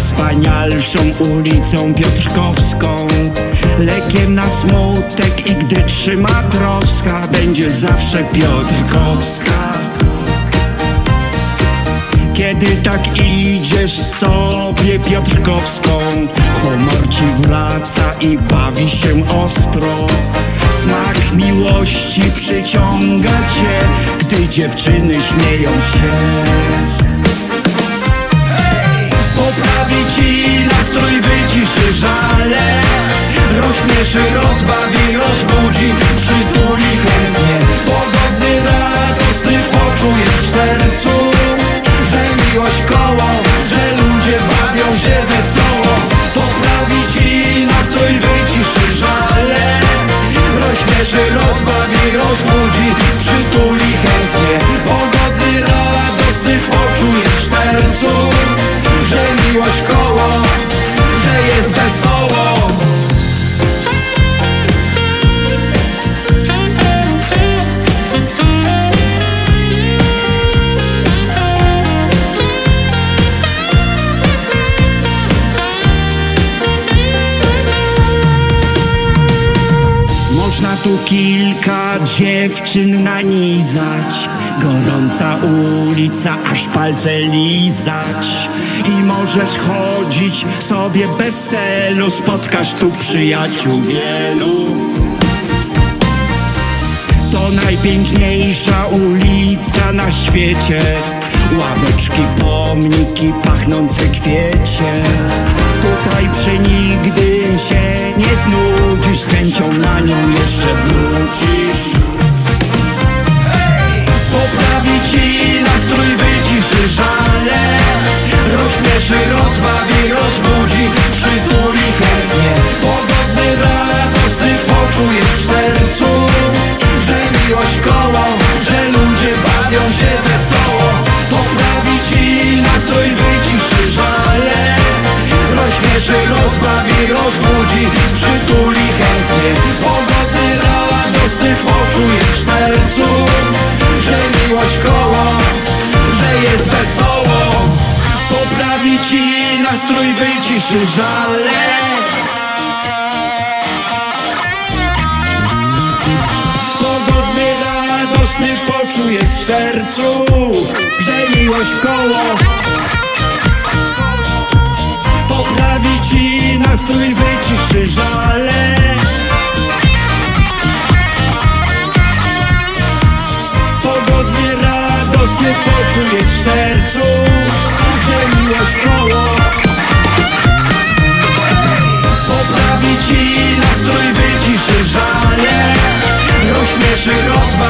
najwspanialszą ulicą Piotrkowską. Lekiem na smutek i gdy trzyma troska, będzie zawsze Piotrkowska. Kiedy tak idziesz sobie Piotrkowską, humor ci wraca i bawi się ostro. Smak miłości przyciąga cię, gdy dziewczyny śmieją się. Poprawi ci nastrój, wyciszy żale, rozśmieszy, rozbawi, rozbudzi, przytuli chętnie. Pogodny, radosny poczujesz w sercu, że miłość koło, że ludzie bawią się wesoło. Poprawi ci nastrój, wyciszy żale, rozśmieszy, rozbawi, rozbudzi, przytuli chętnie. Pogodny, radosny poczujesz w sercu, że miłość koło, że jest wesoło. Można tu kilka dziewczyn nanizać, gorąca ulica, aż palce lizać. I możesz chodzić sobie bez celu, spotkasz tu przyjaciół wielu. To najpiękniejsza ulica na świecie, ławeczki, pomniki, pachnące kwiecie. Tutaj przenigdy się nie znudzisz, z chęcią na nią jeszcze wrócisz. Poprawi ci nastrój, wyciszy żale, rozśmieszy, rozbawi, rozbudzi, przytuli chętnie. Pogodny, radosny poczujesz w sercu, że miłość koło, że ludzie bawią się wesoło. Poprawi ci nastrój, wyciszy żale, rozśmieszy, rozbawi, rozbudzi, przytuli chętnie. Pogodny, radosny poczujesz w sercu, że miłość koło, że jest wesoło. Poprawi ci nastrój, wyciszy żale, pogodny, radosny poczujesz w sercu, że miłość koło. Poprawi ci nastrój, wyciszy żale, pogodny, radosny poczujesz w sercu, że miłość koło. Poprawi ci nastrój, wyciszy żale, rozśmieszy, rozbawi,